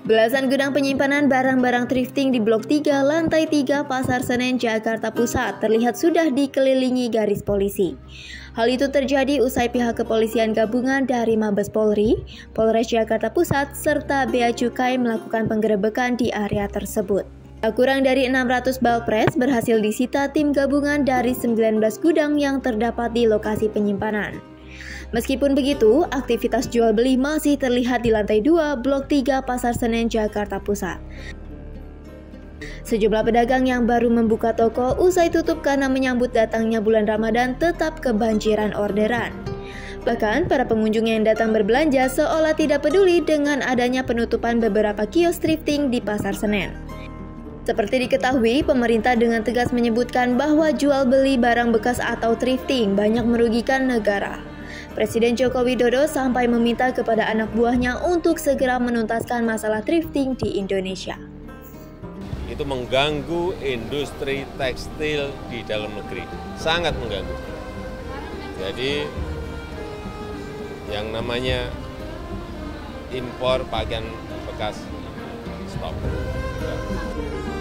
Belasan gudang penyimpanan barang-barang thrifting di Blok 3, Lantai 3, Pasar Senen, Jakarta Pusat terlihat sudah dikelilingi garis polisi. Hal itu terjadi usai pihak kepolisian gabungan dari Mabes Polri, Polres Jakarta Pusat, serta Bea Cukai melakukan penggerebekan di area tersebut. Tak kurang dari 600 balpres berhasil disita tim gabungan dari 19 gudang yang terdapat di lokasi penyimpanan. Meskipun begitu, aktivitas jual beli masih terlihat di lantai 2, Blok 3, Pasar Senen, Jakarta Pusat. Sejumlah pedagang yang baru membuka toko usai tutup karena menyambut datangnya bulan Ramadan tetap kebanjiran orderan. Bahkan, para pengunjung yang datang berbelanja seolah tidak peduli dengan adanya penutupan beberapa kios thrifting di Pasar Senen. Seperti diketahui, pemerintah dengan tegas menyebutkan bahwa jual beli barang bekas atau thrifting banyak merugikan negara. Presiden Joko Widodo sampai meminta kepada anak buahnya untuk segera menuntaskan masalah thrifting di Indonesia. Itu mengganggu industri tekstil di dalam negeri, sangat mengganggu. Jadi yang namanya impor pakaian bekas stop.